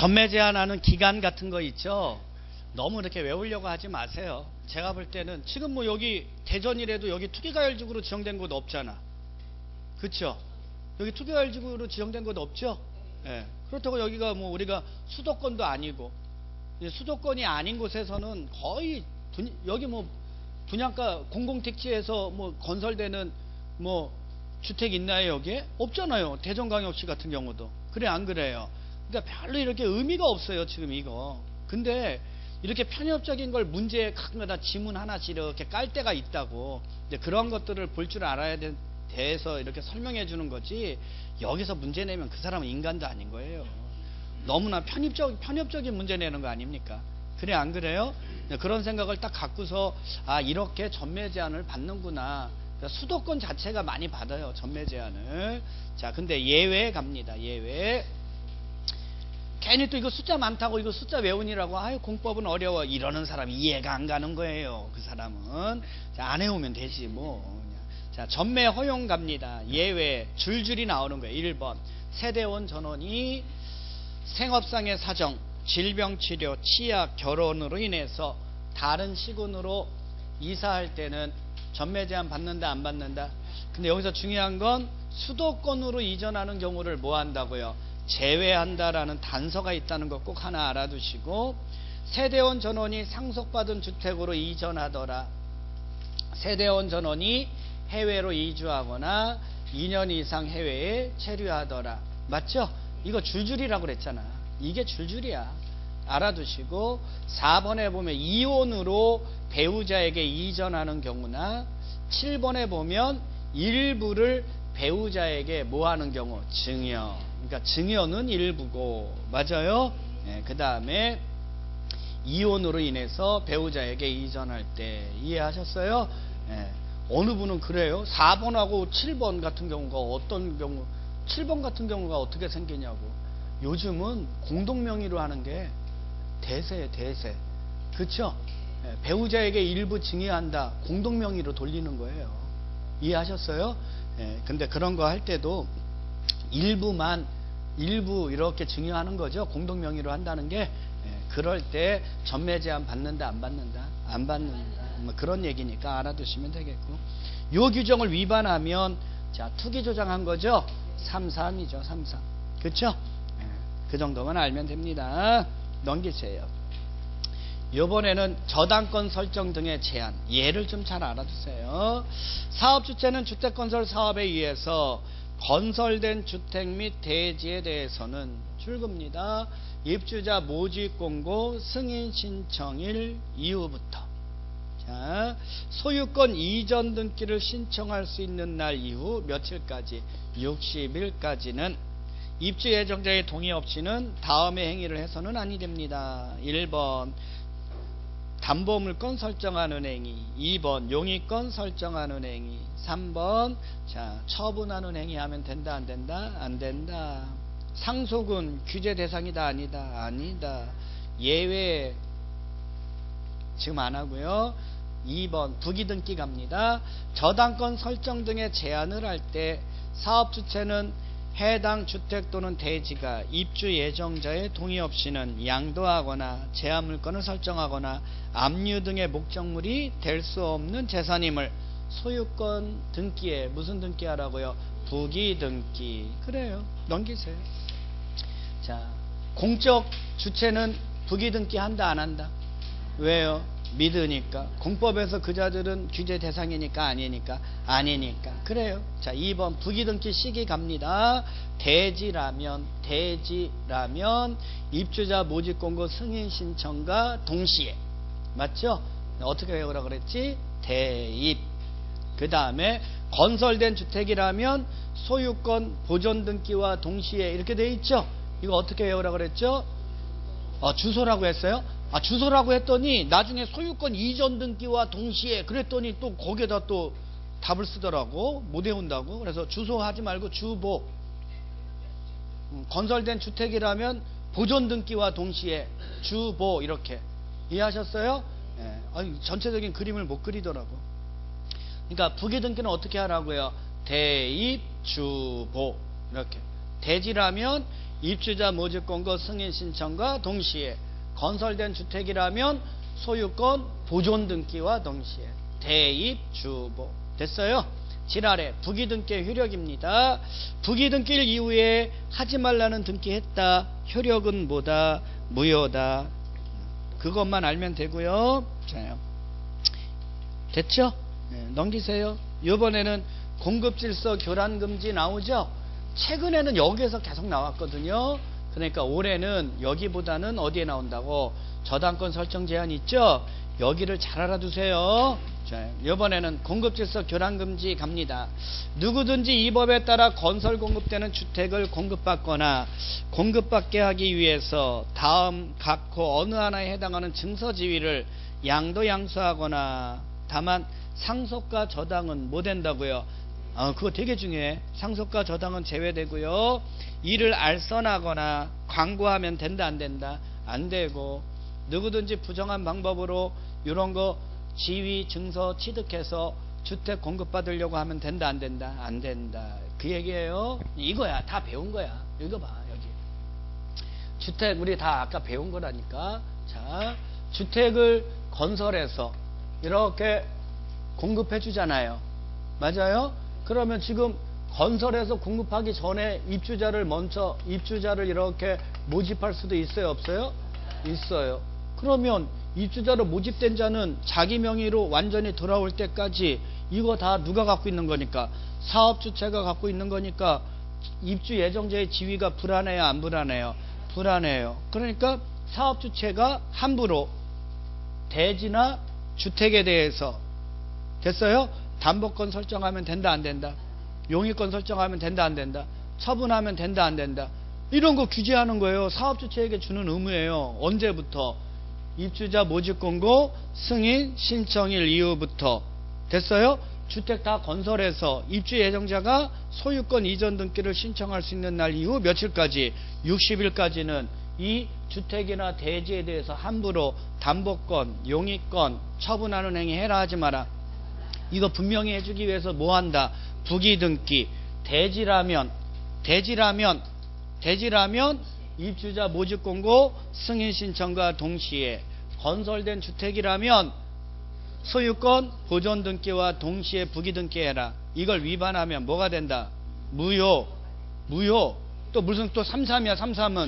전매 제한하는 기간 같은 거 있죠. 너무 이렇게 외우려고 하지 마세요. 제가 볼 때는 지금 뭐 여기 대전이라도 여기 투기과열지구로 지정된 곳 없잖아. 그쵸? 여기 투기과열지구로 지정된 곳 없죠? 예. 그렇다고 여기가 뭐 우리가 수도권도 아니고, 수도권이 아닌 곳에서는 거의 여기 뭐 분양가 공공택지에서 뭐 건설되는 뭐 주택 있나요? 여기에? 없잖아요. 대전광역시 같은 경우도. 그래 안 그래요? 그러니까 별로 이렇게 의미가 없어요 지금 이거. 근데 이렇게 편협적인 걸 문제에 가끔가다 지문 하나씩 이렇게 깔 때가 있다고. 이제 그런 것들을 볼 줄 알아야 돼서 이렇게 설명해 주는 거지, 여기서 문제 내면 그 사람은 인간도 아닌 거예요. 너무나 편협적인 문제 내는 거 아닙니까? 그래 안 그래요? 그런 생각을 딱 갖고서 아 이렇게 전매 제한을 받는구나. 수도권 자체가 많이 받아요 전매 제한을. 자 근데 예외 갑니다. 예외. 괜히 또 이거 숫자 많다고 이거 숫자 외우니라고 아유 공법은 어려워 이러는 사람 이해가 안 가는 거예요. 그 사람은 자, 안 해오면 되지 뭐. 자 전매 허용 갑니다. 예외 줄줄이 나오는 거예요. 1번 세대원 전원이 생업상의 사정, 질병치료, 치약, 결혼으로 인해서 다른 시군으로 이사할 때는 전매 제한 받는다 안 받는다? 근데 여기서 중요한 건 수도권으로 이전하는 경우를 뭐 한다고요? 제외한다라는 단서가 있다는 거 꼭 하나 알아두시고, 세대원 전원이 상속받은 주택으로 이전하더라. 세대원 전원이 해외로 이주하거나 2년 이상 해외에 체류하더라. 맞죠? 이거 줄줄이라고 그랬잖아. 이게 줄줄이야. 알아두시고 4번에 보면 이혼으로 배우자에게 이전하는 경우나 7번에 보면 일부를 배우자에게 뭐 하는 경우? 증여. 그러니까 증여는 일부고, 맞아요? 네, 그 다음에 이혼으로 인해서 배우자에게 이전할 때 이해하셨어요? 네, 어느 분은 그래요. 4번하고 7번 같은 경우가 어떤 경우, 7번 같은 경우가 어떻게 생기냐고. 요즘은 공동명의로 하는 게 대세예요, 대세. 그쵸? 네, 배우자에게 일부 증여한다. 공동명의로 돌리는 거예요. 이해하셨어요? 네, 근데 그런 거 할 때도 일부 이렇게 증여하는 거죠. 공동명의로 한다는 게. 그럴 때 전매 제한 받는다 안 받는다? 안 받는다. 뭐 그런 얘기니까 알아두시면 되겠고, 요 규정을 위반하면 자 투기 조장한 거죠. 33이죠. 33. 그쵸? 그 정도만 알면 됩니다. 넘기세요. 요번에는 저당권 설정 등의 제한, 예를 좀 잘 알아두세요. 사업주체는 주택건설 사업에 의해서 건설된 주택 및 대지에 대해서는 줄겁니다. 입주자 모집 공고 승인 신청일 이후부터, 자 소유권 이전 등기를 신청할 수 있는 날 이후 며칠까지? 60일까지는 입주 예정자의 동의 없이는 다음의 행위를 해서는 아니 됩니다. 1번 담보물권 설정하는 행위, 2번 용의권 설정하는 행위, 3번 자 처분하는 행위 하면 된다 안 된다? 안 된다. 상속은 규제 대상이다 아니다? 아니다. 예외 지금 안 하고요. 2번 부기등기 갑니다. 저당권 설정 등의 제한을 할 때 사업주체는 해당 주택 또는 대지가 입주 예정자의 동의 없이는 양도하거나 제한물권을 설정하거나 압류 등의 목적물이 될 수 없는 재산임을 소유권 등기에 무슨 등기 하라고요? 부기등기. 그래요. 넘기세요. 자, 공적 주체는 부기등기 한다 안 한다? 왜요? 믿으니까. 공법에서 그자들은 규제 대상이니까 아니니까? 아니니까. 그래요. 자 2번 부기등기 시기 갑니다. 대지라면 입주자 모집공고 승인 신청과 동시에, 맞죠? 어떻게 외우라 그랬지? 대입. 그 다음에 건설된 주택이라면 소유권 보존 등기와 동시에 이렇게 돼 있죠? 이거 어떻게 외우라 그랬죠? 주소라고 했어요? 주소라고 했더니 나중에 소유권 이전 등기와 동시에 그랬더니 또 거기에다 또 답을 쓰더라고. 못 외운다고. 그래서 주소 하지 말고 주보. 건설된 주택이라면 보존 등기와 동시에 주보 이렇게. 이해하셨어요? 네. 전체적인 그림을 못 그리더라고. 그러니까 부기등기는 어떻게 하라고요? 대입 주보 이렇게. 대지라면 입주자 모집 공고 승인 신청과 동시에 건설된 주택이라면 소유권 보존 등기와 동시에 대입 주보. 됐어요? 지랄에 부기등기 효력입니다. 부기등기일 이후에 하지 말라는 등기했다. 효력은 뭐다? 무효다. 그것만 알면 되고요. 자, 됐죠? 네, 넘기세요. 이번에는 공급질서 교란금지 나오죠? 최근에는 여기에서 계속 나왔거든요. 그러니까 올해는 여기보다는 어디에 나온다고? 저당권 설정 제한 있죠? 여기를 잘 알아두세요. 자, 이번에는 공급질서 교란금지 갑니다. 누구든지 이 법에 따라 건설 공급되는 주택을 공급받거나 공급받게 하기 위해서 다음 각호 어느 하나에 해당하는 증서지위를 양도양수하거나, 다만 상속과 저당은 뭐 된다고요? 그거 되게 중요해. 상속과 저당은 제외되고요. 이를 알선하거나 광고하면 된다 안 된다? 안 되고, 누구든지 부정한 방법으로 이런 거 지위 증서 취득해서 주택 공급받으려고 하면 된다 안 된다? 안 된다. 그 얘기예요. 이거야. 다 배운 거야. 읽어봐. 여기 주택 우리 다 아까 배운 거라니까. 자, 주택을 건설해서 이렇게 공급해 주잖아요. 맞아요? 그러면 지금 건설해서 공급하기 전에 입주자를 이렇게 모집할 수도 있어요, 없어요? 있어요. 그러면 입주자로 모집된 자는 자기 명의로 완전히 돌아올 때까지 이거 다 누가 갖고 있는 거니까? 사업주체가 갖고 있는 거니까 입주 예정자의 지위가 불안해요, 안 불안해요? 불안해요. 그러니까 사업주체가 함부로 대지나 주택에 대해서, 됐어요? 담보권 설정하면 된다 안 된다? 용의권 설정하면 된다 안 된다? 처분하면 된다 안 된다? 이런 거 규제하는 거예요. 사업주체에게 주는 의무예요. 언제부터? 입주자 모집 공고 승인 신청일 이후부터. 됐어요? 주택 다 건설해서 입주 예정자가 소유권 이전 등기를 신청할 수 있는 날 이후 며칠까지? 60일까지는 이 주택이나 대지에 대해서 함부로 담보권, 용의권 처분하는 행위 해라 하지 마라. 이거 분명히 해주기 위해서 뭐 한다? 부기등기. 대지라면 입주자 모집 공고 승인 신청과 동시에 건설된 주택이라면 소유권 보존 등기와 동시에 부기등기 해라. 이걸 위반하면 뭐가 된다? 무효. 또 무슨 또 33이야. 33은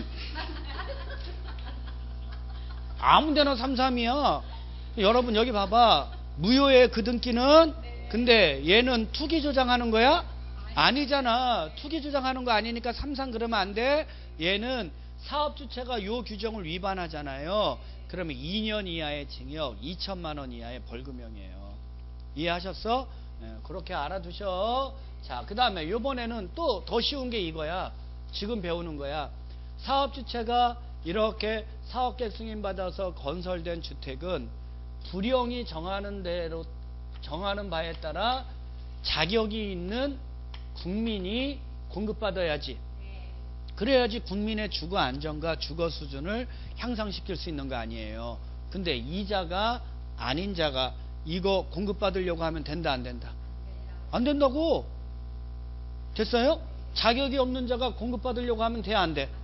아무데나 33이야. 여러분 여기 봐봐. 무효의 그 등기는, 근데 얘는 투기 조장하는 거야? 아니잖아. 투기 조장하는 거 아니니까 33 그러면 안 돼. 얘는 사업주체가 요 규정을 위반하잖아요. 그러면 2년 이하의 징역, 2천만 원 이하의 벌금형이에요. 이해하셨어? 네, 그렇게 알아두셔. 자, 그 다음에 요번에는 또 더 쉬운 게 이거야. 지금 배우는 거야. 사업주체가 이렇게 사업계획 승인받아서 건설된 주택은 부령이 정하는 바에 따라 자격이 있는 국민이 공급받아야지. 그래야지 국민의 주거 안정과 주거 수준을 향상시킬 수 있는 거 아니에요. 근데 이자가 아닌 자가 이거 공급받으려고 하면 된다 안 된다? 안 된다고. 됐어요? 자격이 없는 자가 공급받으려고 하면 돼 안 돼?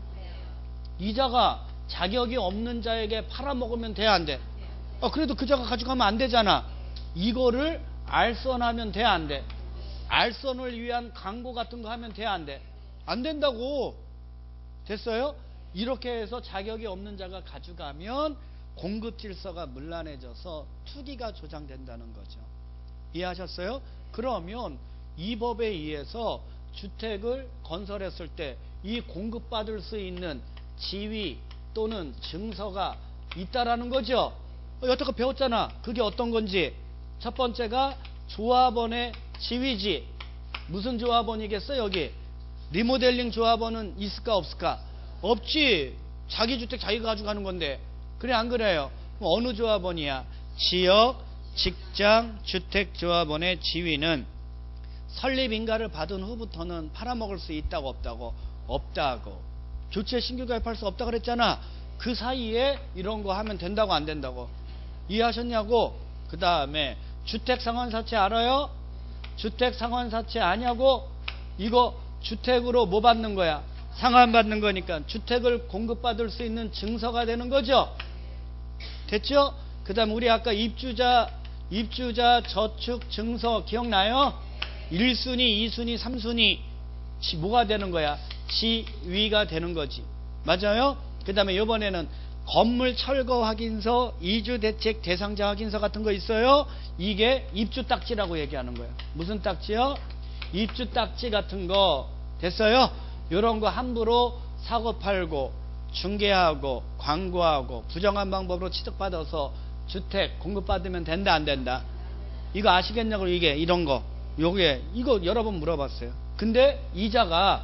이자가 자격이 없는 자에게 팔아먹으면 돼 안 돼? 그래도 그 자가 가져가면 안 되잖아. 이거를 알선하면 돼 안 돼? 알선을 위한 광고 같은 거 하면 돼 안 돼? 안 된다고. 됐어요? 이렇게 해서 자격이 없는 자가 가져가면 공급 질서가 문란해져서 투기가 조장된다는 거죠. 이해하셨어요? 그러면 이 법에 의해서 주택을 건설했을 때 이 공급받을 수 있는 지위 또는 증서가 있다라는 거죠. 여태껏 배웠잖아. 그게 어떤 건지. 첫 번째가 조합원의 지위지. 무슨 조합원이겠어 여기? 리모델링 조합원은 있을까 없을까? 없지. 자기 주택 자기가 가져가는 건데. 그래 안 그래요? 어느 조합원이야? 지역 직장 주택 조합원의 지위는 설립 인가를 받은 후부터는 팔아먹을 수 있다고 없다고? 없다고. 교체 신규 가입할 수 없다 그랬잖아. 그 사이에 이런 거 하면 된다고 안 된다고? 이해하셨냐고? 그 다음에 주택상환사채 알아요? 주택상환사채 아냐고? 이거 주택으로 뭐 받는 거야? 상환받는 거니까 주택을 공급받을 수 있는 증서가 되는 거죠. 됐죠? 그 다음 우리 아까 입주자 저축 증서 기억나요? 1순위, 2순위, 3순위 뭐가 되는 거야? 지위가 되는 거지. 맞아요? 그 다음에 이번에는 건물 철거 확인서, 이주 대책 대상자 확인서 같은 거 있어요. 이게 입주 딱지라고 얘기하는 거예요. 무슨 딱지요? 입주 딱지 같은 거. 됐어요? 이런 거 함부로 사고 팔고 중개하고 광고하고 부정한 방법으로 취득받아서 주택 공급받으면 된다 안 된다? 이거 아시겠냐고. 이게 이런 거 이거 여러 번 물어봤어요. 근데 이자가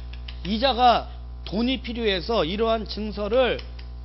돈이 필요해서 이러한 증서를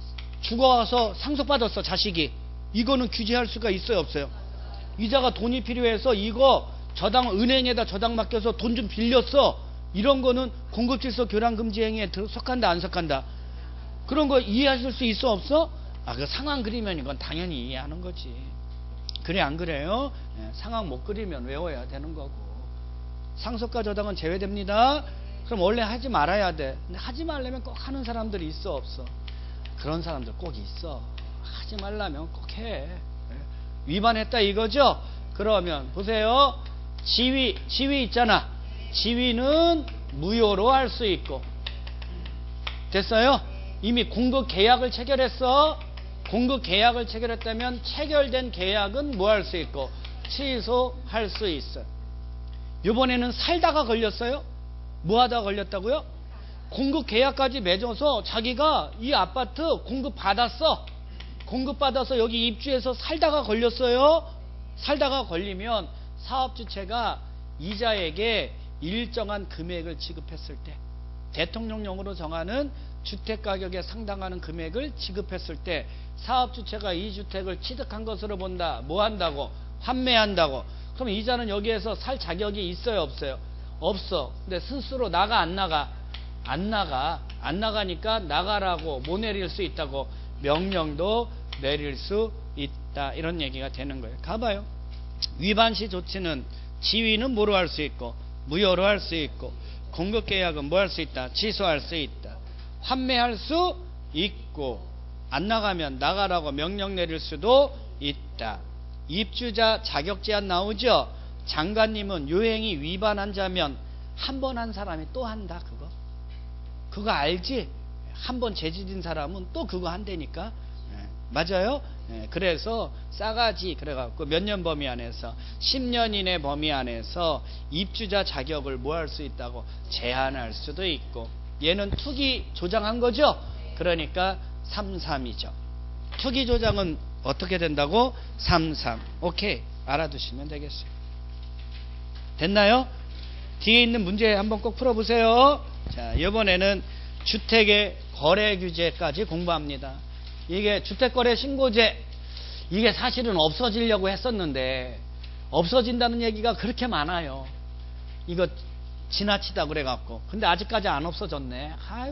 죽어서 상속받았어, 자식이. 이거는 규제할 수가 있어요, 없어요? 이자가 돈이 필요해서 이거 은행에다 저당 맡겨서 돈 좀 빌렸어. 이런 거는 공급질서 교란금지 행위에 속한다 안 속한다? 그런 거 이해하실 수 있어 없어? 그 상황 그리면 이건 당연히 이해하는 거지. 그래 안 그래요? 상황 못 그리면 외워야 되는 거고. 상속과 저당은 제외됩니다. 그럼 원래 하지 말아야 돼. 근데 하지 말려면 꼭 하는 사람들이 있어 없어? 그런 사람들 꼭 있어. 하지 말라면 꼭 해. 위반했다 이거죠? 그러면 보세요. 지위 있잖아. 지위는 무효로 할 수 있고. 됐어요? 이미 공급 계약을 체결했어. 공급 계약을 체결했다면 체결된 계약은 뭐 할 수 있고 취소할 수 있어. 이번에는 살다가 걸렸어요. 뭐 하다가 걸렸다고요? 공급 계약까지 맺어서 자기가 이 아파트 공급받았어. 공급받아서 여기 입주해서 살다가 걸렸어요. 살다가 걸리면 사업주체가 이자에게 일정한 금액을 지급했을 때, 대통령령으로 정하는 주택가격에 상당하는 금액을 지급했을 때 사업주체가 이 주택을 취득한 것으로 본다. 뭐 한다고? 환매한다고. 그럼 이자는 여기에서 살 자격이 있어요 없어요? 없어. 근데 스스로 나가 안 나가? 안 나가. 안 나가니까 나가라고 뭐 내릴 수 있다고? 명령도 내릴 수 있다. 이런 얘기가 되는 거예요. 가봐요. 위반시 조치는 지위는 뭐로 할 수 있고 무효로 할 수 있고, 공급계약은 뭐 할 수 있다? 취소할 수 있다. 환매할 수 있고, 안 나가면 나가라고 명령 내릴 수도 있다. 입주자 자격 제한 나오죠? 장관님은 요행이 위반한 자면 한 번 한 사람이 또 한다. 그거 알지? 한 번 죄짓은 사람은 또 그거 한다니까. 맞아요? 그래서 싸가지 그래갖고 몇 년 범위 안에서 10년 이내 범위 안에서 입주자 자격을 뭐 할 수 있다고 제한할 수도 있고. 얘는 투기 조장한 거죠? 그러니까 3.3이죠. 투기 조장은 어떻게 된다고? 3.3. 오케이, 알아두시면 되겠어요. 됐나요? 뒤에 있는 문제 한번 꼭 풀어보세요. 자, 이번에는 주택의 거래 규제까지 공부합니다. 이게 주택거래 신고제, 이게 사실은 없어지려고 했었는데 없어진다는 얘기가 그렇게 많아요. 이거 지나치다 그래갖고. 근데 아직까지 안 없어졌네.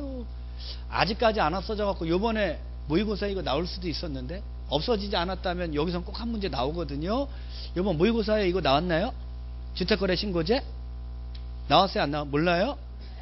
아직까지 안 없어져갖고 요번에 모의고사 이거 나올 수도 있었는데, 없어지지 않았다면 여기선 꼭 한 문제 나오거든요. 요번 모의고사에 이거 나왔나요? 주택거래 신고제? 나왔어요 안 나왔어요? 몰라요?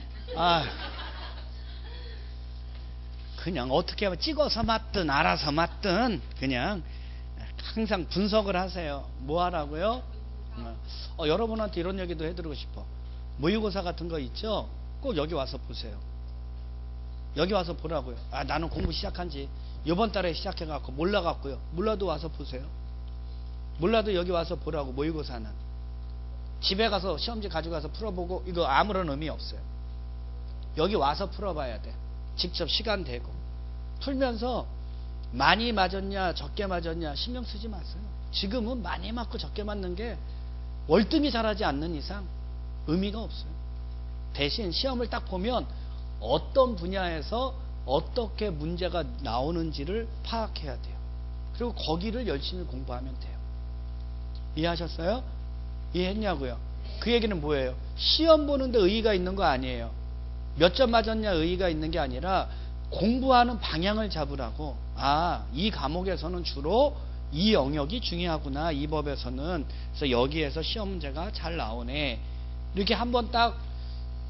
그냥 어떻게 하면 찍어서 맞든 알아서 맞든 그냥 항상 분석을 하세요. 뭐 하라고요? 여러분한테 이런 얘기도 해드리고 싶어. 모의고사 같은 거 있죠? 꼭 여기 와서 보세요. 여기 와서 보라고요. 나는 공부 시작한 지 이번 달에 시작해갖고 몰라갖고요. 몰라도 와서 보세요. 몰라도 여기 와서 보라고. 모의고사는 집에 가서 시험지 가져가서 풀어보고 이거 아무런 의미 없어요. 여기 와서 풀어봐야 돼. 직접 시간 대고 풀면서 많이 맞았냐 적게 맞았냐 신경 쓰지 마세요. 지금은 많이 맞고 적게 맞는 게 월등히 잘하지 않는 이상 의미가 없어요. 대신 시험을 딱 보면 어떤 분야에서 어떻게 문제가 나오는지를 파악해야 돼요. 그리고 거기를 열심히 공부하면 돼요. 이해하셨어요? 이해했냐고요? 그 얘기는 뭐예요? 시험 보는데 의의가 있는 거 아니에요. 몇 점 맞았냐 의의가 있는 게 아니라 공부하는 방향을 잡으라고. 이 과목에서는 주로 이 영역이 중요하구나, 이 법에서는. 그래서 여기에서 시험 문제가 잘 나오네. 이렇게 한번 딱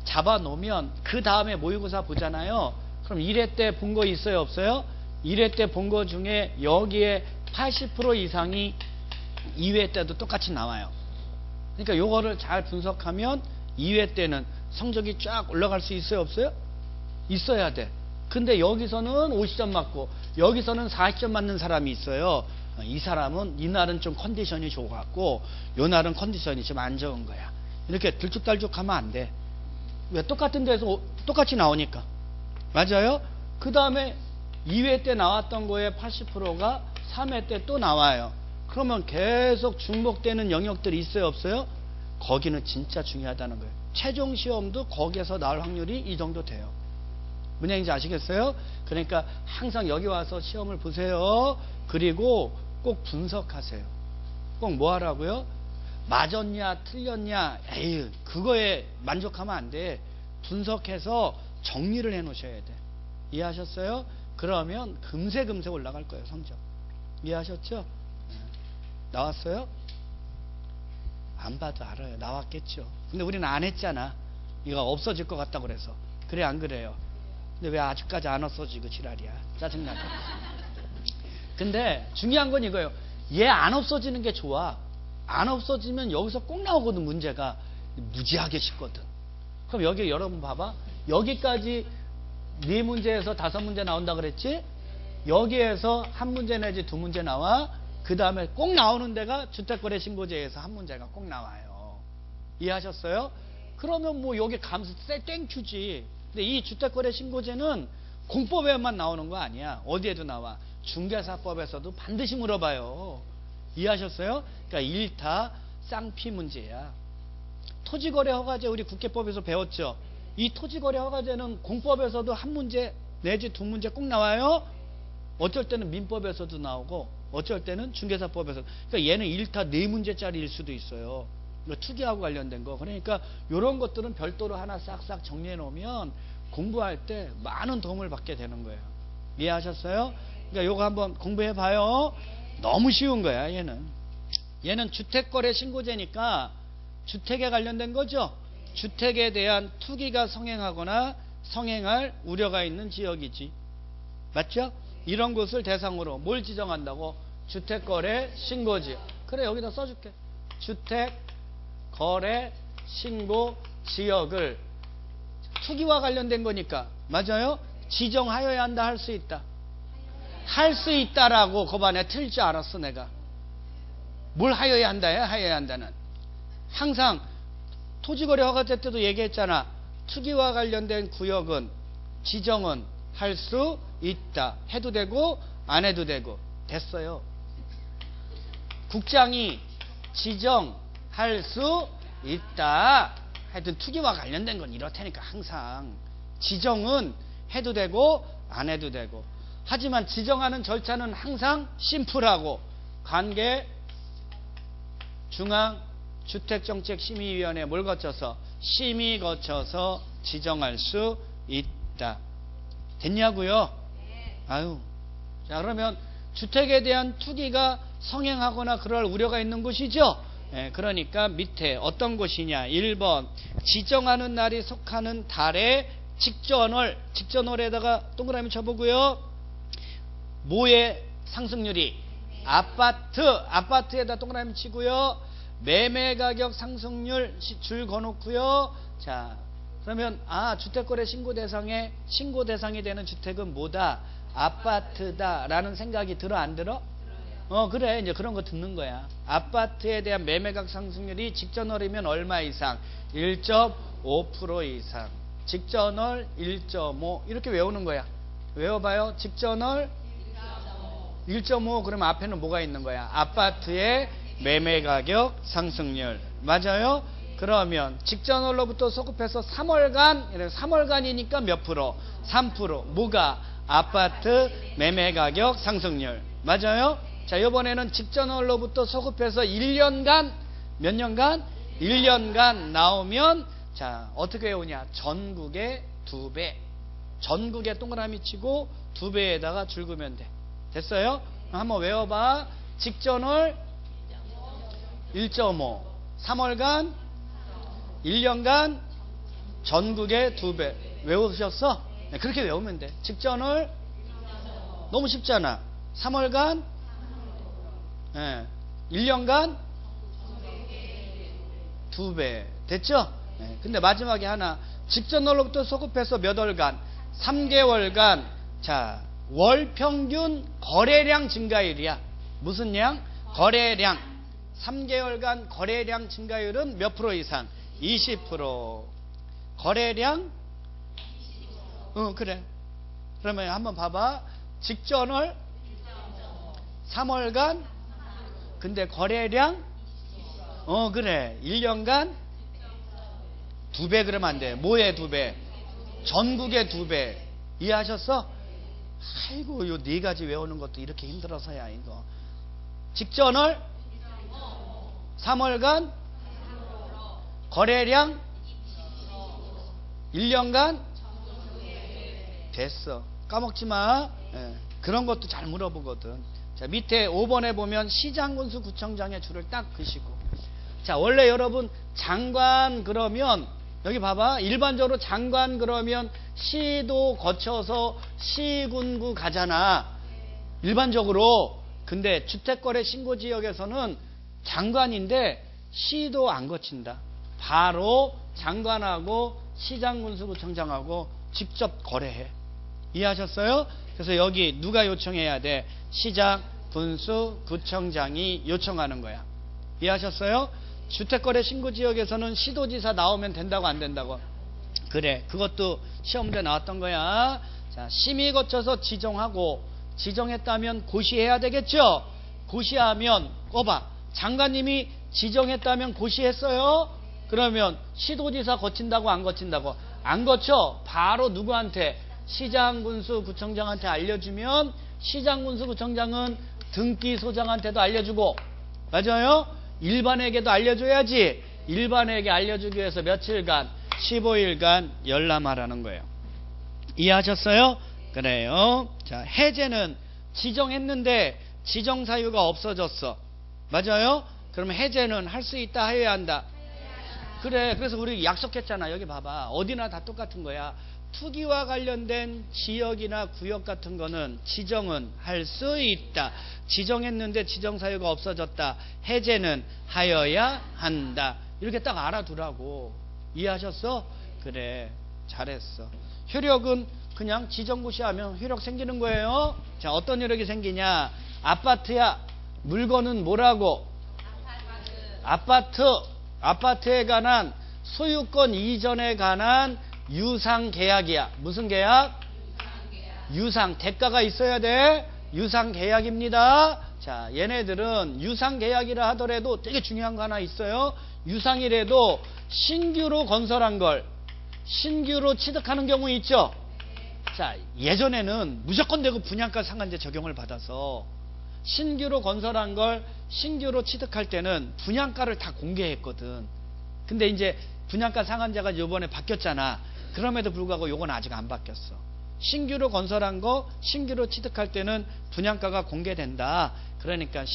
잡아 놓으면 그 다음에 모의고사 보잖아요. 그럼 1회 때 본 거 있어요, 없어요? 1회 때 본 거 중에 여기에 80% 이상이 2회 때도 똑같이 나와요. 그러니까 요거를 잘 분석하면 2회 때는 성적이 쫙 올라갈 수 있어요, 없어요? 있어야 돼. 근데 여기서는 50점 맞고 여기서는 40점 맞는 사람이 있어요. 이 사람은 이날은 좀 컨디션이 좋았고 요 날은 컨디션이 좀 안 좋은 거야. 이렇게 들쭉달쭉하면 안 돼. 왜? 똑같은 데서 똑같이 나오니까. 맞아요? 그 다음에 2회 때 나왔던 거에 80%가 3회 때 또 나와요. 그러면 계속 중복되는 영역들이 있어요, 없어요? 거기는 진짜 중요하다는 거예요. 최종 시험도 거기에서 나올 확률이 이 정도 돼요. 무슨 얘기인지 아시겠어요? 그러니까 항상 여기 와서 시험을 보세요. 그리고 꼭 분석하세요. 꼭 뭐 하라고요? 맞았냐 틀렸냐, 에이, 그거에 만족하면 안 돼. 분석해서 정리를 해 놓으셔야 돼. 이해하셨어요? 그러면 금세 올라갈 거예요, 성적. 이해하셨죠? 나왔어요? 안 봐도 알아요. 나왔겠죠. 근데 우리는 안 했잖아. 이거 없어질 것 같다고 그래서. 그래, 안 그래요? 근데 왜 아직까지 안 없어지고 지랄이야. 짜증나게. 근데 중요한 건 이거예요. 얘 안 없어지는 게 좋아. 안 없어지면 여기서 꼭 나오거든, 문제가. 무지하게 쉽거든. 그럼 여기 여러분 봐봐. 여기까지 4문제에서 5문제 나온다 그랬지? 여기에서 1문제 내지 2문제 나와. 그 다음에 꼭 나오는 데가 주택거래 신고제에서 1문제가 꼭 나와요. 이해하셨어요? 그러면 뭐 여기 감수 땡큐지. 근데 이 주택거래 신고제는 공법에만 나오는 거 아니야. 어디에도 나와. 중개사법에서도 반드시 물어봐요. 이해하셨어요? 그러니까 1타 쌍피 문제야. 토지거래 허가제 우리 국회법에서 배웠죠. 이 토지거래 허가제는 공법에서도 1문제 내지 2문제 꼭 나와요. 어쩔 때는 민법에서도 나오고 어쩔 때는 중개사법에서. 그러니까 얘는 1타 4문제짜리일 수도 있어요. 투기하고 관련된 거. 그러니까 이런 것들은 별도로 하나 싹싹 정리해 놓으면 공부할 때 많은 도움을 받게 되는 거예요. 이해하셨어요? 그러니까 요거 한번 공부해 봐요. 너무 쉬운 거야, 얘는 주택거래 신고제니까 주택에 관련된 거죠. 주택에 대한 투기가 성행하거나 성행할 우려가 있는 지역이지. 맞죠? 이런 곳을 대상으로 뭘 지정한다고? 주택거래 신고지역. 그래, 여기다 써줄게. 주택거래 신고지역을 투기와 관련된 거니까. 맞아요? 지정하여야 한다, 할 수 있다. 할 수 있다라고 거반에 틀릴 줄 알았어, 내가. 뭘 하여야 한다야? 하여야 한다는. 항상 토지거래 허가제 때도 얘기했잖아. 투기와 관련된 구역은 지정은 할 수 있다. 해도 되고 안 해도 되고. 됐어요. 국장이 지정할 수 있다. 하여튼 투기와 관련된 건 이렇다니까. 항상 지정은 해도 되고 안 해도 되고. 하지만 지정하는 절차는 항상 심플하고 관계 중앙주택정책심의위원회 뭘 거쳐서? 심의 거쳐서 지정할 수 있다. 됐냐고요? 아유. 자, 그러면 주택에 대한 투기가 성행하거나 그럴 우려가 있는 곳이죠. 그러니까 밑에 어떤 곳이냐? 1번 지정하는 날이 속하는 달의 직전월. 직전월에다가 동그라미 쳐보고요. 뭐의 상승률이? 아파트에다 동그라미 치고요. 매매가격 상승률 줄 거놓고요. 자, 그러면 주택거래 신고 대상이 되는 주택은 뭐다? 아파트다 라는 생각이 들어, 안 들어? 그래, 이제 그런 거 듣는 거야. 아파트에 대한 매매가격 상승률이 직전월이면 얼마 이상? 1.5% 이상. 직전월 1.5 이렇게 외우는 거야. 외워봐요. 직전월 1.5. 그러면 앞에는 뭐가 있는 거야? 아파트의 매매가격 상승률. 맞아요? 그러면 직전월로부터 소급해서 3월간, 3월간이니까 몇 프로? 3%. 뭐가? 아파트 매매가격 상승률. 맞아요? 자, 이번에는 직전월로부터 소급해서 1년간, 몇 년간? 1년간 나오면, 자, 어떻게 외우냐? 전국의 2배. 전국에 동그라미 치고 2배에다가 줄 그으면 돼. 됐어요? 한번 외워봐. 직전월 1.5. 3월간, 1년간 전국의 2배. 외우셨어? 네, 그렇게 외우면 돼. 직전을 너무 쉽잖아. 3월간 1년간 2배. 됐죠? 네, 근데 마지막에 하나. 직전월로부터 소급해서 몇 월간? 3개월간. 자, 월 평균 거래량 증가율이야. 무슨 량? 거래량. 3개월간 거래량 증가율은 몇 프로 이상? 20%. 거래량? 그래. 그러면 한번 봐봐. 직전월 3월간. 근데 거래량? 그래. 1년간 2배 그러면 안 돼. 뭐의 2배? 전국의 2배. 이해하셨어? 아이고, 요 4가지 외우는 것도 이렇게 힘들어서야, 이거. 직전월 3월간 거래량 1년간 됐어. 까먹지 마. 그런 것도 잘 물어보거든. 자, 밑에 5번에 보면 시장군수 구청장의 줄을 딱 그시고. 자, 원래 여러분 장관 그러면 여기 봐봐. 일반적으로 장관 그러면 시도 거쳐서 시군구 가잖아. 일반적으로. 근데 주택거래 신고지역에서는 장관인데 시도 안 거친다. 바로 장관하고 시장군수구청장하고 직접 거래해. 이해하셨어요? 그래서 여기 누가 요청해야 돼? 시장, 군수, 구청장이 요청하는 거야. 이해하셨어요? 주택거래 신고지역에서는 시도지사 나오면 된다고 안 된다고? 그래. 그것도 시험대 나왔던 거야. 자, 심의 거쳐서 지정하고 지정했다면 고시해야 되겠죠? 고시하면 봐. 장관님이 지정했다면 고시했어요? 그러면 시도지사 거친다고 안 거친다고? 안 거쳐. 바로 누구한테? 시장군수 구청장한테 알려주면 시장군수 구청장은 등기소장한테도 알려주고, 맞아요? 일반에게도 알려줘야지. 일반에게 알려주기 위해서 며칠간? 15일간 열람하라는 거예요. 이해하셨어요? 그래요. 자, 해제는 지정했는데 지정 사유가 없어졌어. 맞아요? 그러면 해제는 할 수 있다, 해야 한다? 그래. 그래서 우리 약속했잖아. 여기 봐봐. 어디나 다 똑같은 거야. 투기와 관련된 지역이나 구역 같은 거는 지정은 할 수 있다. 지정했는데 지정 사유가 없어졌다. 해제는 하여야 한다. 이렇게 딱 알아두라고. 이해하셨어? 그래. 잘했어. 효력은 그냥 지정고시 하면 효력 생기는 거예요. 자, 어떤 효력이 생기냐? 아파트야. 물건은 뭐라고? 아파트에 관한 소유권 이전에 관한 유상 계약이야. 무슨 계약? 유상. 대가가 있어야 돼. 유상 계약입니다. 자, 얘네들은 유상 계약이라 하더라도 되게 중요한 거 하나 있어요. 유상이라도 신규로 건설한 걸 신규로 취득하는 경우 있죠. 자, 예전에는 무조건 되고 분양가 상한제 적용을 받아서 신규로 건설한 걸 신규로 취득할 때는 분양가를 다 공개했거든. 근데 이제 분양가 상한제가 이번에 바뀌었잖아. 그럼에도 불구하고 요건 아직 안 바뀌었어. 신규로 건설한 거 신규로 취득할 때는 분양가가 공개된다. 그러니까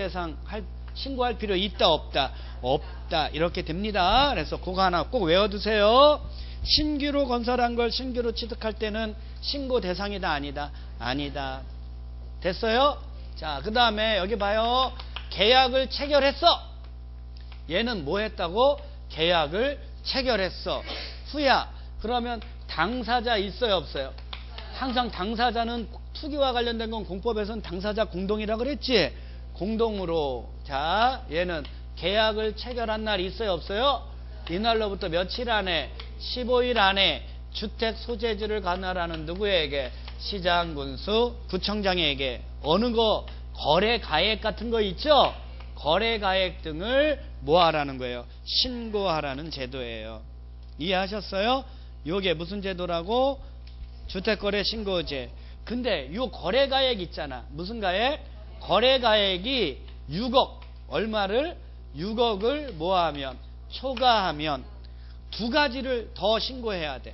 신고할 필요 있다 없다? 없다. 이렇게 됩니다. 그래서 그거 하나 꼭 외워두세요. 신규로 건설한 걸 신규로 취득할 때는 신고 대상이다 아니다? 아니다. 됐어요? 자, 그 다음에 여기 봐요. 계약을 체결했어. 얘는 뭐 했다고? 계약을 체결했어. 후야. 그러면 당사자 있어요 없어요? 항상 당사자는 투기와 관련된 건 공법에서는 당사자 공동이라 그랬지? 공동으로. 자, 얘는 계약을 체결한 날 있어요 없어요? 이날로부터 며칠 안에? 15일 안에 주택 소재지를 관할하는 누구에게? 시장군수 구청장에게. 어느 거? 거래 가액 같은 거 있죠? 거래 가액 등을 뭐 하라는 거예요? 신고하라는 제도예요. 이해하셨어요? 요게 무슨 제도라고? 주택거래 신고제. 근데 요 거래 가액 있잖아. 무슨 가액? 거래 가액이 6억. 얼마를? 6억을 뭐 하면? 초과하면 두 가지를 더 신고해야 돼.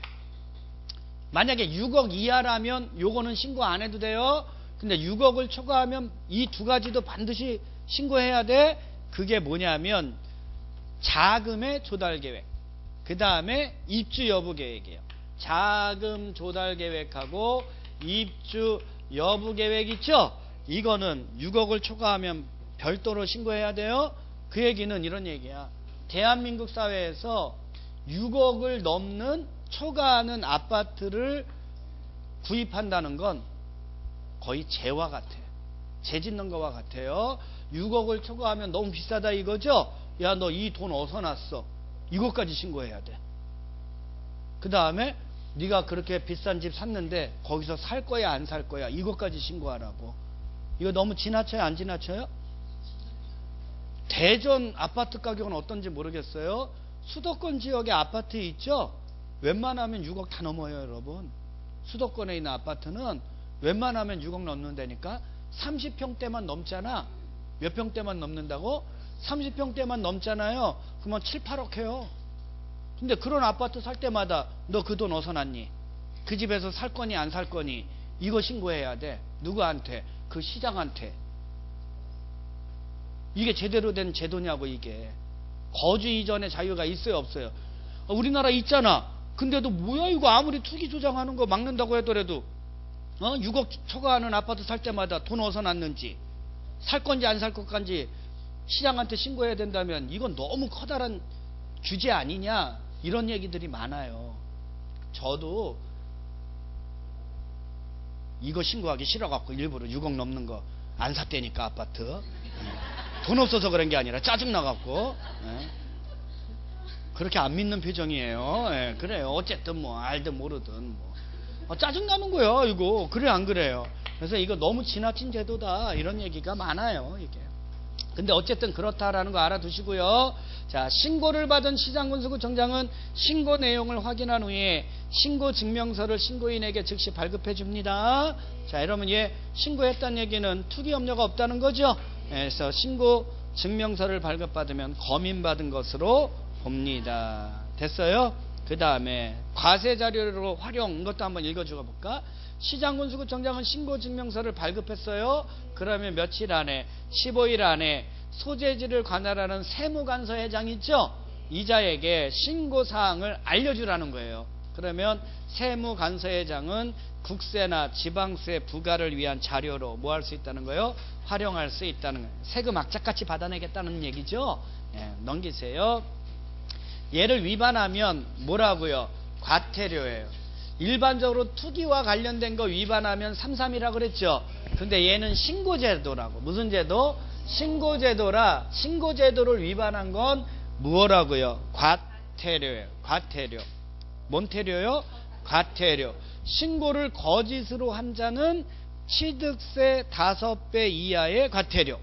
만약에 6억 이하라면 요거는 신고 안 해도 돼요. 근데 6억을 초과하면 이 두 가지도 반드시 신고해야 돼. 그게 뭐냐면 자금의 조달 계획. 그 다음에 입주 여부 계획이에요. 자금 조달 계획하고 입주 여부 계획 있죠? 이거는 6억을 초과하면 별도로 신고해야 돼요. 그 얘기는 이런 얘기야. 대한민국 사회에서 6억을 넘는 초과하는 아파트를 구입한다는 건 거의 재와 같아. 재 짓는 거와 같아요. 6억을 초과하면 너무 비싸다 이거죠? 야, 너 이 돈 어디서 났어? 이것까지 신고해야 돼. 그 다음에 네가 그렇게 비싼 집 샀는데 거기서 살 거야 안 살 거야? 이것까지 신고하라고. 이거 너무 지나쳐요 안 지나쳐요? 대전 아파트 가격은 어떤지 모르겠어요. 수도권 지역의 아파트 있죠? 웬만하면 6억 다 넘어요 여러분. 수도권에 있는 아파트는 웬만하면 6억 넘는다니까. 30평대만 넘잖아. 몇 평대만 넘는다고? 30평대만 넘잖아요. 그러면 7, 8억 해요. 근데 그런 아파트 살 때마다 너 그 돈 어디서 났니? 그 집에서 살 거니 안 살 거니? 이거 신고해야 돼. 누구한테? 그 시장한테. 이게 제대로 된 제도냐고. 이게 거주 이전의 자유가 있어요 없어요? 우리나라 있잖아. 근데도 뭐야 이거. 아무리 투기 조장하는 거 막는다고 하더라도 6억 초과하는 아파트 살 때마다 돈 어디서 났는지, 살 건지 안 살 건지 시장한테 신고해야 된다면 이건 너무 커다란 규제 아니냐, 이런 얘기들이 많아요. 저도 이거 신고하기 싫어갖고 일부러 6억 넘는 거 안 샀다니까 아파트. 돈 없어서 그런 게 아니라 짜증나갖고. 그렇게 안 믿는 표정이에요. 그래요. 어쨌든 뭐 알든 모르든 뭐 짜증나는 거야 이거. 그래 안 그래요? 그래서 이거 너무 지나친 제도다 이런 얘기가 많아요 이게. 근데 어쨌든 그렇다라는 거 알아두시고요. 자, 신고를 받은 시장군수구청장은 신고 내용을 확인한 후에 신고 증명서를 신고인에게 즉시 발급해 줍니다. 자, 이러면 얘 신고했다는 얘기는 투기 염려가 없다는 거죠. 그래서 신고 증명서를 발급받으면 검인받은 것으로 봅니다. 됐어요? 그 다음에 과세 자료로 활용, 이것도 한번 읽어주고 볼까? 시장군수구청장은 신고증명서를 발급했어요. 그러면 며칠 안에, 15일 안에 소재지를 관할하는 세무간서회장 있죠? 이자에게 신고사항을 알려주라는 거예요. 그러면 세무간서회장은 국세나 지방세 부과를 위한 자료로 뭐 할 수 있다는 거예요? 활용할 수 있다는 거예요. 세금 악착같이 받아내겠다는 얘기죠. 넘기세요. 얘를 위반하면 뭐라고요? 과태료예요. 일반적으로 투기와 관련된 거 위반하면 3.3이라고 그랬죠. 근데 얘는 신고제도라고. 무슨 제도? 신고제도라. 신고제도를 위반한 건 뭐라고요? 과태료예요. 과태료. 뭔 태료요? 과태료. 신고를 거짓으로 한 자는 취득세 5배 이하의 과태료.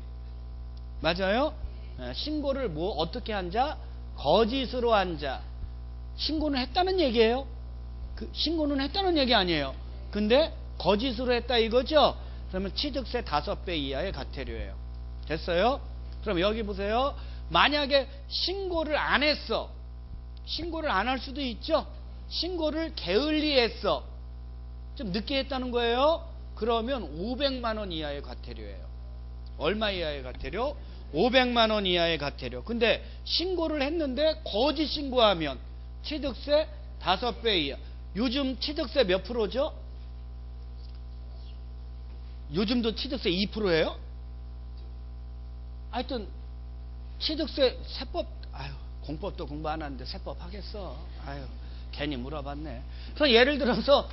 맞아요? 신고를 뭐 어떻게 한 자? 거짓으로 한 자. 신고는 했다는 얘기예요. 신고는 했다는 얘기 아니에요. 근데 거짓으로 했다 이거죠? 그러면 취득세 5배 이하의 과태료예요. 됐어요? 그럼 여기 보세요. 만약에 신고를 안 했어. 신고를 안 할 수도 있죠. 신고를 게을리 했어. 좀 늦게 했다는 거예요. 그러면 500만 원 이하의 과태료예요. 얼마 이하의 과태료? 500만 원 이하의 과태료. 근데 신고를 했는데 거짓 신고하면 취득세 5배 이하. 요즘 취득세 몇 프로죠? 요즘도 취득세 2%예요? 하여튼 취득세 세법, 공법도 공부 안 하는데 세법 하겠어. 괜히 물어봤네. 그래서 예를 들어서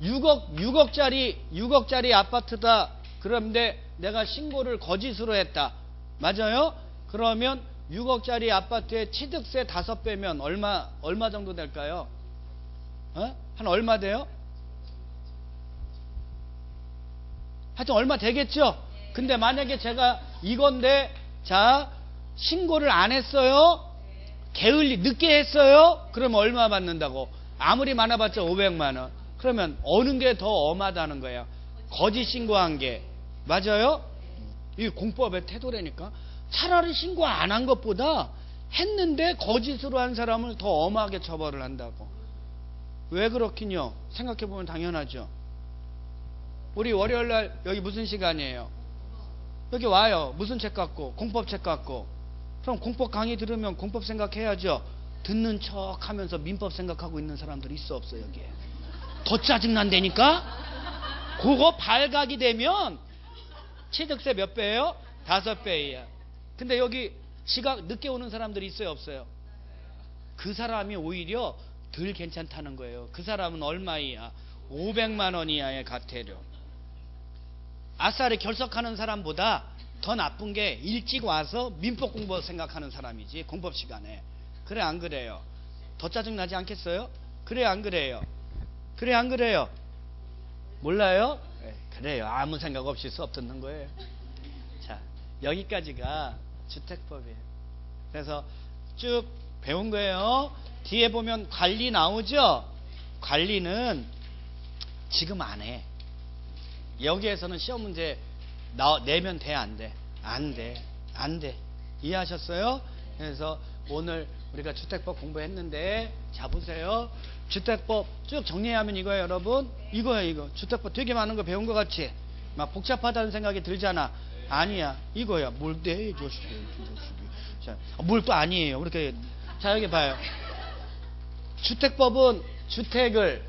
6억짜리 아파트다. 그런데 내가 신고를 거짓으로 했다. 맞아요? 그러면 6억짜리 아파트에 취득세 5배면 얼마 정도 될까요? 한 얼마 돼요? 하여튼 얼마 되겠죠? 근데 만약에 제가 이건데, 자, 신고를 안 했어요? 게을리, 늦게 했어요? 그러면 얼마 받는다고? 아무리 많아봤자 500만 원. 그러면 어느 게 더 엄하다는 거예요? 거짓 신고한 게. 맞아요? 이게 공법의 태도라니까. 차라리 신고 안 한 것보다 했는데 거짓으로 한 사람을 더 엄하게 처벌을 한다고. 왜 그렇긴요? 생각해보면 당연하죠. 우리 월요일날 여기 무슨 시간이에요? 여기 와요. 무슨 책 갖고? 공법 책 갖고. 그럼 공법 강의 들으면 공법 생각해야죠. 듣는 척 하면서 민법 생각하고 있는 사람들이 있어 없어 여기에? 더 짜증난다니까? 그거 발각이 되면 취득세 몇 배예요? 5배예요. 근데 여기 지각 늦게 오는 사람들이 있어요 없어요? 그 사람이 오히려 덜 괜찮다는 거예요. 그 사람은 얼마이야? 500만 원 이하의 과태료. 아싸리 결석하는 사람보다 더 나쁜 게 일찍 와서 민법 공부 생각하는 사람이지, 공법 시간에. 그래 안 그래요? 더 짜증나지 않겠어요? 그래 안 그래요? 그래 안 그래요? 몰라요? 네, 그래요. 아무 생각 없이 수업 듣는 거예요. 자, 여기까지가 주택법이에요. 그래서 쭉 배운 거예요. 뒤에 보면 관리 나오죠? 관리는 지금 안 해. 여기에서는 시험 문제 내면 돼, 안 돼? 안 돼. 안 돼. 이해하셨어요? 그래서 오늘 우리가 주택법 공부했는데, 자 보세요. 주택법 쭉 정리하면 이거예요, 여러분. 이거예요, 이거. 주택법 되게 많은 거 배운 것 같지? 막 복잡하다는 생각이 들잖아. 아니야. 이거야. 뭘 돼, 자, 뭘 또 아니에요. 그렇게. 자, 여기 봐요. 주택법은 주택을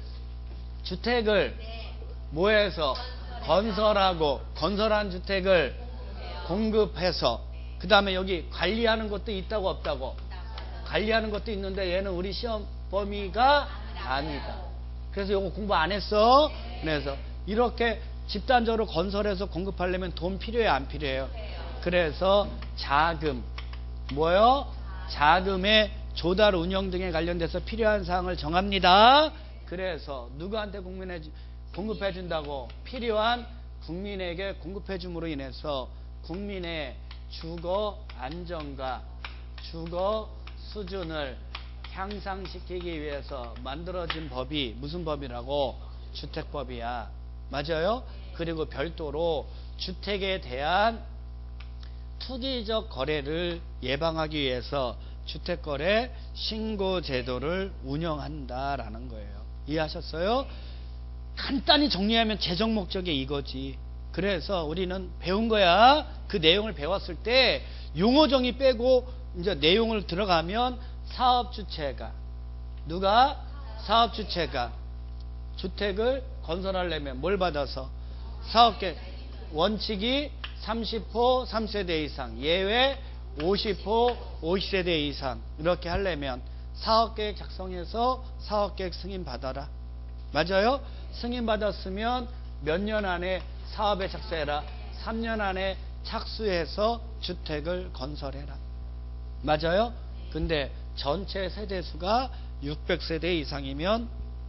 뭐해서? 건설하고, 건설한 주택을 공급해서, 그 다음에 여기 관리하는 것도 있다고 없다고? 관리하는 것도 있는데 얘는 우리 시험 범위가 아니다. 그래서 이거 공부 안 했어. 그래서 이렇게 집단적으로 건설해서 공급하려면 돈 필요해요, 안 필요해요? 그래서 자금, 뭐요? 자금의 조달 운영 등에 관련돼서 필요한 사항을 정합니다. 그래서 누구한테 공급해 준다고? 필요한 국민에게 공급해 줌으로 인해서 국민의 주거 안정과 주거 수준을 향상시키기 위해서 만들어진 법이 무슨 법이라고? 주택법이야. 맞아요? 그리고 별도로 주택에 대한 투기적 거래를 예방하기 위해서 주택거래 신고제도를 운영한다라는 거예요. 이해하셨어요? 간단히 정리하면 재정 목적이 이거지. 그래서 우리는 배운 거야. 그 내용을 배웠을 때 용어 정의 빼고 이제 내용을 들어가면 사업주체가, 누가? 사업주체가 주택을 건설하려면 뭘 받아서? 사업계 원칙이 30호 3세대 이상, 예외 50호 50세대 이상. 이렇게 하려면 사업계획 작성해서 사업계획 승인 받아라. 맞아요? 승인 받았으면 몇 년 안에 사업에 착수해라. 3년 안에 착수해서 주택을 건설해라. 맞아요? 근데 전체 세대수가 600세대 이상이면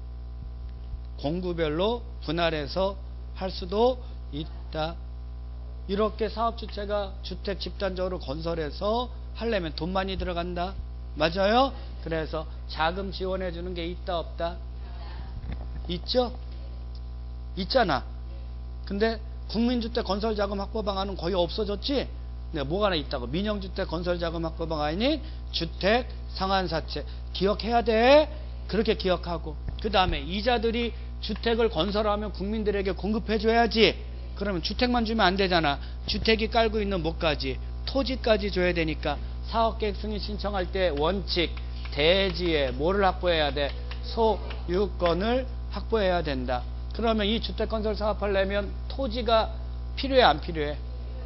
공구별로 분할해서 할 수도 있다. 이렇게 사업주체가 주택 집단적으로 건설해서 하려면 돈 많이 들어간다. 맞아요? 그래서 자금 지원해 주는 게 있다 없다? 있죠? 있잖아. 근데 국민주택 건설자금 확보 방안은 거의 없어졌지? 네, 뭐가 하나 있다고? 민영주택 건설자금 확보 방안이 주택 상한사채. 기억해야 돼. 그렇게 기억하고, 그 다음에 이자들이 주택을 건설하면 국민들에게 공급해 줘야지. 그러면 주택만 주면 안 되잖아. 주택이 깔고 있는 뭐까지? 토지까지 줘야 되니까 사업계획 승인 신청할 때 원칙 대지에 뭐를 확보해야 돼? 소유권을 확보해야 된다. 그러면 이 주택건설 사업하려면 토지가 필요해 안 필요해?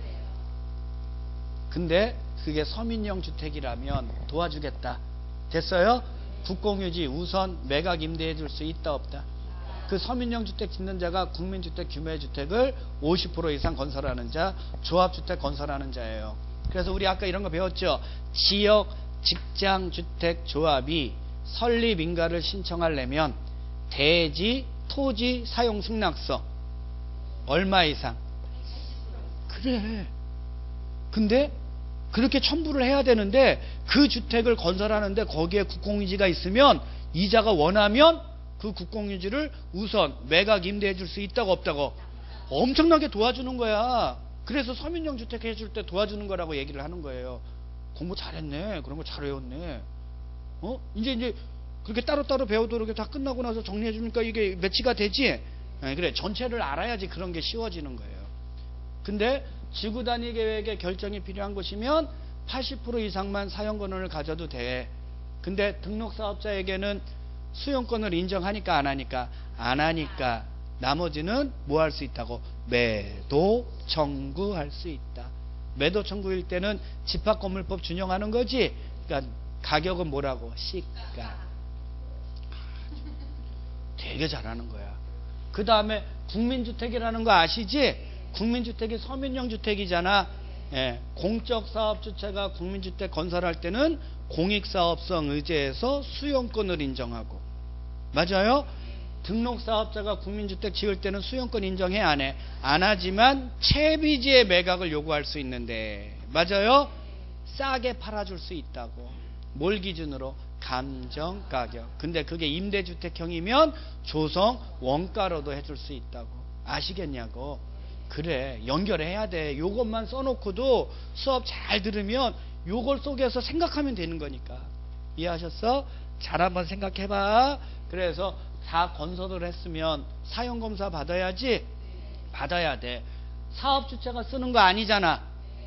근데 그게 서민형 주택이라면 도와주겠다. 됐어요? 국공유지 우선 매각 임대해 줄 수 있다 없다? 그 서민형 주택 짓는 자가 국민주택 규모의 주택을 50% 이상 건설하는 자, 조합주택 건설하는 자예요. 그래서 우리 아까 이런 거 배웠죠? 지역 직장주택 조합이 설립 인가를 신청하려면 대지 토지 사용 승낙서 얼마 이상? 그래. 근데 그렇게 첨부를 해야 되는데 그 주택을 건설하는데 거기에 국공유지가 있으면 이자가 원하면 그 국공유지를 우선 매각 임대해 줄 수 있다고 없다고? 엄청나게 도와주는 거야. 그래서 서민형 주택 해줄 때 도와주는 거라고 얘기를 하는 거예요. 공부 잘했네. 그런 거 잘 외웠네. 이제 그렇게 따로따로 배우도록 다 끝나고 나서 정리해 주니까 이게 매치가 되지? 그래. 전체를 알아야지 그런 게 쉬워지는 거예요. 근데 지구 단위 계획에 결정이 필요한 것이면 80% 이상만 사용 권한을 가져도 돼. 근데 등록사업자에게는 수용권을 인정하니까 안 하니까? 안 하니까 나머지는 뭐 할 수 있다고? 매도 청구할 수 있다. 매도 청구일 때는 집합건물법 준용하는 거지. 그러니까 가격은 뭐라고? 시가. 되게 잘하는 거야. 그 다음에 국민주택이라는 거 아시지? 국민주택이 서민형 주택이잖아. 예, 공적사업주체가 국민주택 건설할 때는 공익사업성 의제에서 수용권을 인정하고, 맞아요? 등록사업자가 국민주택 지을 때는 수용권 인정해 안 해? 안 하지만 채비지의 매각을 요구할 수 있는데, 맞아요? 싸게 팔아줄 수 있다고. 뭘 기준으로? 감정가격. 근데 그게 임대주택형이면 조성 원가로도 해줄 수 있다고. 아시겠냐고. 그래, 연결해야 돼. 요것만 써놓고도 수업 잘 들으면 요걸 속에서 생각하면 되는 거니까. 이해하셨어? 잘 한번 생각해봐. 그래서 다 건설을 했으면 사용검사 받아야지? 받아야 돼. 사업주체가 쓰는 거 아니잖아.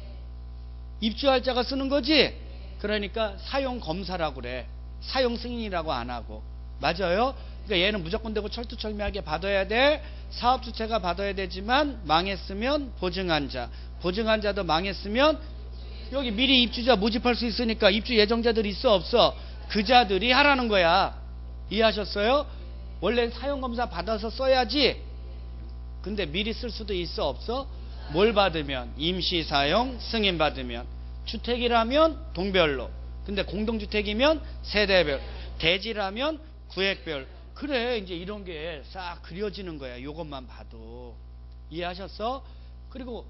입주할자가 쓰는 거지? 그러니까 사용검사라고 그래. 사용승인이라고 안 하고. 맞아요? 그러니까 얘는 무조건 되고 철두철미하게 받아야 돼. 사업주체가 받아야 되지만 망했으면 보증한자. 보증한자도 망했으면 여기 미리 입주자 모집할 수 있으니까 입주 예정자들 있어 없어? 그 자들이 하라는 거야. 이해하셨어요? 원래 사용검사 받아서 써야지. 근데 미리 쓸 수도 있어 없어? 뭘 받으면? 임시사용 승인 받으면. 주택이라면 동별로. 근데 공동주택이면 세대별. 대지라면 구획별. 그래, 이제 이런 게 싹 그려지는 거야. 요것만 봐도. 이해하셨어? 그리고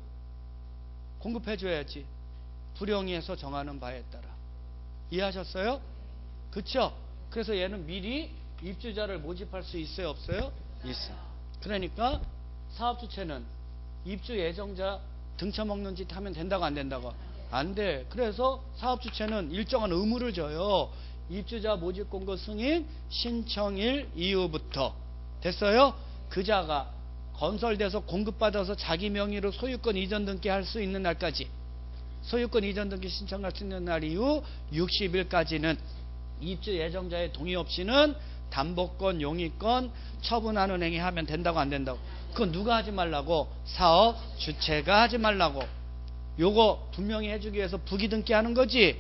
공급해줘야지. 불용의에서 정하는 바에 따라. 이해하셨어요? 그쵸? 그래서 얘는 미리 입주자를 모집할 수 있어요 없어요? 있어. 그러니까 사업주체는 입주 예정자 등쳐먹는 짓 하면 된다고 안 된다고? 안 돼. 그래서 사업주체는 일정한 의무를 져요. 입주자 모집 공고 승인 신청일 이후부터. 됐어요? 그자가 건설돼서 공급받아서 자기 명의로 소유권 이전 등기 할 수 있는 날까지, 소유권 이전 등기 신청할 수 있는 날 이후 60일까지는 입주 예정자의 동의 없이는 담보권, 용의권 처분하는 행위 하면 된다고 안 된다고? 그건 누가 하지 말라고? 사업 주체가 하지 말라고. 요거 분명히 해주기 위해서 부기등기 하는 거지.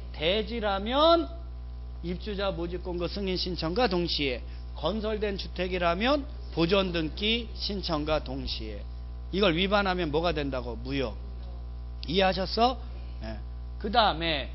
대지라면 입주자 모집 공고 승인 신청과 동시에, 건설된 주택이라면 보존 등기 신청과 동시에. 이걸 위반하면 뭐가 된다고? 무효. 이해하셨어? 네. 그 다음에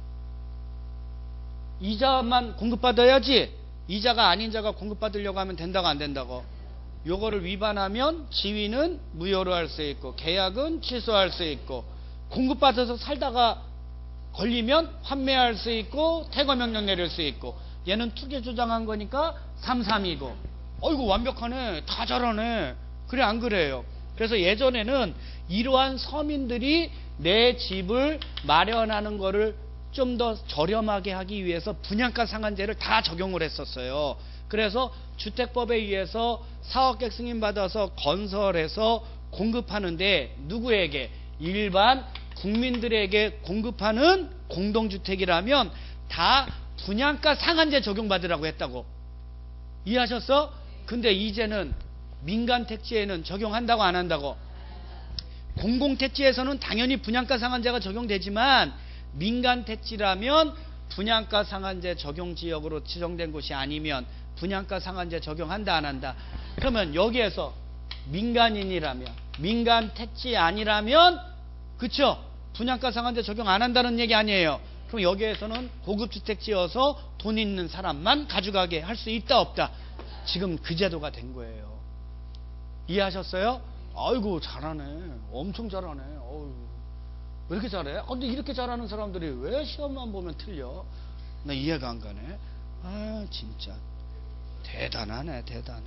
이자만 공급받아야지. 이자가 아닌 자가 공급받으려고 하면 된다고 안 된다고? 요거를 위반하면 지위는 무효로 할 수 있고 계약은 취소할 수 있고, 공급받아서 살다가 걸리면 환매할 수 있고 퇴거명령 내릴 수 있고. 얘는 투기 주장한 거니까 3.3이고. 어이구 완벽하네. 다 잘하네. 그래 안 그래요? 그래서 예전에는 이러한 서민들이 내 집을 마련하는 거를 좀 더 저렴하게 하기 위해서 분양가 상한제를 다 적용을 했었어요. 그래서 주택법에 의해서 사업계획 승인받아서 건설해서 공급하는데 누구에게? 일반 국민들에게 공급하는 공동주택이라면 다 분양가 상한제 적용받으라고 했다고. 이해하셨어? 근데 이제는 민간택지에는 적용한다고 안 한다고? 공공택지에서는 당연히 분양가 상한제가 적용되지만 민간택지라면 분양가 상한제 적용 지역으로 지정된 곳이 아니면 분양가 상한제 적용한다 안 한다? 그러면 여기에서 민간인이라면, 민간택지 아니라면, 그쵸? 분양가 상한제 적용 안 한다는 얘기 아니에요. 그럼 여기에서는 고급주택 지어서 돈 있는 사람만 가져가게 할 수 있다 없다? 지금 그 제도가 된 거예요. 이해하셨어요? 아이고 잘하네. 엄청 잘하네. 어휴, 왜 이렇게 잘해? 근데 이렇게 잘하는 사람들이 왜 시험만 보면 틀려? 나 이해가 안 가네. 아 진짜 대단하네. 대단해.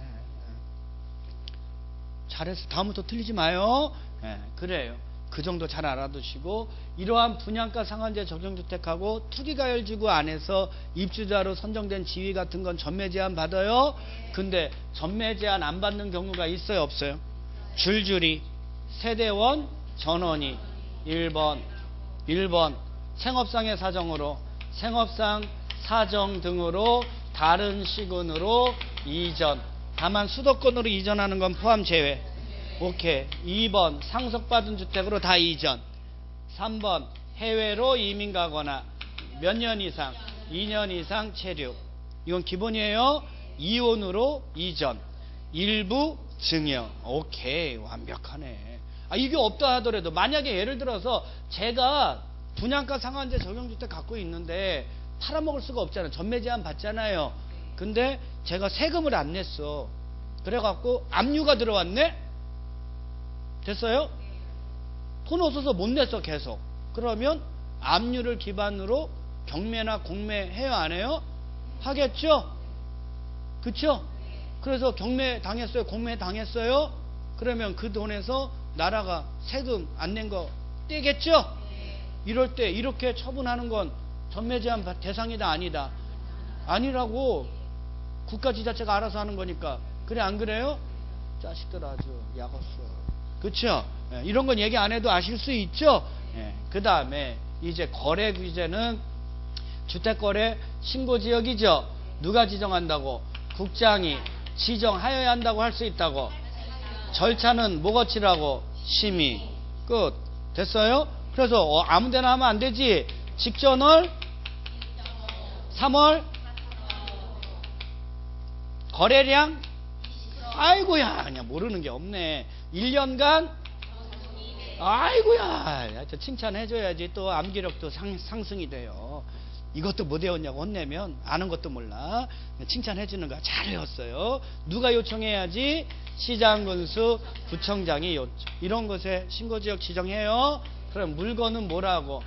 잘했어. 다음부터 틀리지 마요. 그래요. 그 정도 잘 알아두시고, 이러한 분양가 상한제 적용주택하고 투기가열지구 안에서 입주자로 선정된 지위 같은 건 전매 제한 받아요. 근데 전매 제한 안 받는 경우가 있어요 없어요? 줄줄이. 세대원 전원이 1번 생업상의 사정으로 생업상 사정 등으로 다른 시군으로 이전. 다만 수도권으로 이전하는 건 포함 제외. 오케이. 2번 상속받은 주택으로 다 이전. 3번 해외로 이민 가거나 몇 년 이상? 2년 이상 체류. 이건 기본이에요. 이혼으로 이전. 일부 증여. 오케이. 완벽하네. 이게 없다 하더라도 만약에 예를 들어서 제가 분양가 상한제 적용주택 갖고 있는데 팔아먹을 수가 없잖아요. 전매 제한 받잖아요. 근데 제가 세금을 안 냈어. 그래갖고 압류가 들어왔네? 됐어요? 돈 없어서 못 냈어 계속. 그러면 압류를 기반으로 경매나 공매 해요 안 해요? 하겠죠? 그쵸? 그래서 경매 당했어요? 공매 당했어요? 그러면 그 돈에서 나라가 세금 안 낸 거 떼겠죠? 이럴 때 이렇게 처분하는 건 전매 제한 대상이다 아니다? 아니라고. 국가지자체가 알아서 하는 거니까. 그래 안 그래요? 자식들 아주 약었어. 그쵸? 이런 건 얘기 안 해도 아실 수 있죠? 그 다음에 이제 거래 규제는 주택거래 신고지역이죠. 누가 지정한다고? 국장이 지정하여야 한다고 할 수 있다고. 절차는 뭐 거치라고? 심의. 끝. 됐어요? 그래서 아무데나 하면 안 되지. 직전월 3월 거래량 아이고야 그냥 모르는 게 없네. 1년간 아이고야 칭찬해줘야지 또 암기력도 상승이 돼요. 이것도 못 외웠냐고 혼내면 아는 것도 몰라. 칭찬해주는 거야. 잘 외웠어요. 누가 요청해야지? 시장군수 구청장이 요청. 이런 것에 신고지역 지정해요. 그럼 물건은 뭐라고?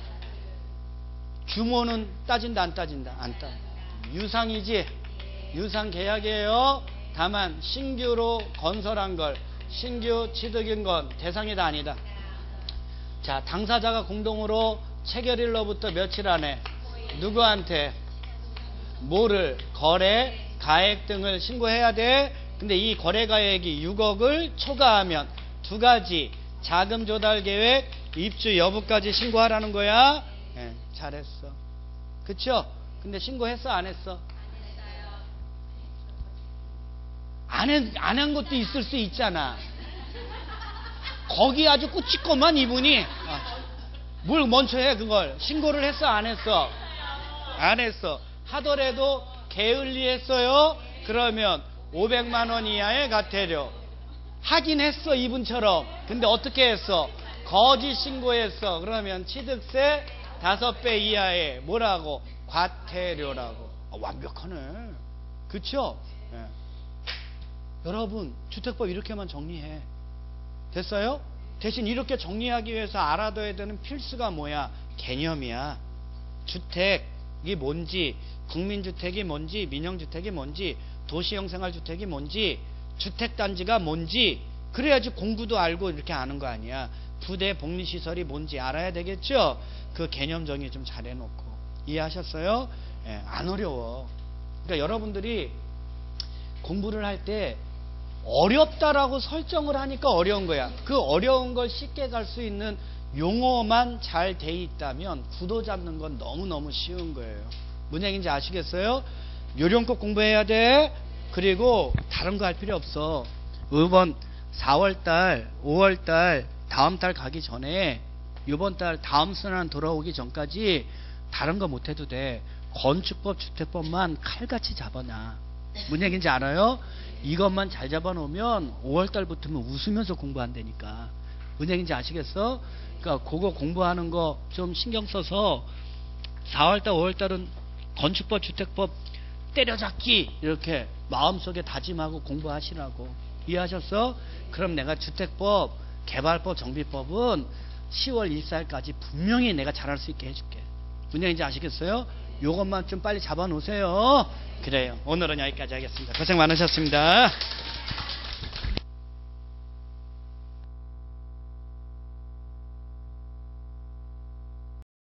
규모는 따진다 안 따진다? 안 따. 유상이지? 유상 계약이에요. 다만 신규로 건설한 걸 신규 취득인 건 대상이다 아니다? 자, 당사자가 공동으로 체결일로부터 며칠 안에 누구한테 뭐를 거래 가액 등을 신고해야 돼. 근데 이 거래 가액이 6억을 초과하면 두 가지 자금 조달 계획 입주 여부까지 신고하라는 거야. 잘했어. 그쵸? 근데 신고했어 안 했어? 안 한 것도 있을 수 있잖아. 거기 아주 꾸짖고만 이분이 뭘 먼저 해. 그걸 신고를 했어 안 했어? 안 했어. 하더라도 게을리했어요. 그러면 500만 원 이하의 과태료. 하긴 했어 이분처럼. 근데 어떻게 했어? 거짓 신고했어. 그러면 취득세 5배 이하의 뭐라고? 과태료라고. 완벽하네. 그쵸? 여러분 주택법 이렇게만 정리해. 됐어요? 대신 이렇게 정리하기 위해서 알아둬야 되는 필수가 뭐야? 개념이야. 주택이 뭔지, 국민주택이 뭔지, 민영주택이 뭔지, 도시형생활주택이 뭔지, 주택단지가 뭔지, 그래야지 공부도 알고 이렇게 아는 거 아니야. 부대 복리시설이 뭔지 알아야 되겠죠? 그 개념 정의 좀 잘 해놓고. 이해하셨어요? 안 어려워. 그러니까 여러분들이 공부를 할 때 어렵다라고 설정을 하니까 어려운 거야. 그 어려운 걸 쉽게 갈 수 있는 용어만 잘 돼 있다면 구도 잡는 건 너무너무 쉬운 거예요. 뭔 얘기인지 아시겠어요? 요령껏 공부해야 돼. 그리고 다른 거 할 필요 없어. 이번 4월달 5월달 다음 달 가기 전에 이번 달 다음 순환 돌아오기 전까지 다른 거 못해도 돼. 건축법 주택법만 칼같이 잡아놔. 뭔 얘기인지 알아요? 이것만 잘 잡아놓으면 5월달부터는 웃으면서 공부한다니까. 뭔 얘기인지 아시겠어? 그러니까 그거 공부하는 거 좀 신경 써서 4월달 5월달은 건축법 주택법 때려잡기 이렇게 마음속에 다짐하고 공부하시라고. 이해하셨어? 그럼 내가 주택법 개발법 정비법은 10월 1살까지 분명히 내가 잘할 수 있게 해줄게. 뭔 얘기인지 아시겠어요? 요것만 좀 빨리 잡아 놓으세요. 그래요. 오늘은 여기까지 하겠습니다. 고생 많으셨습니다.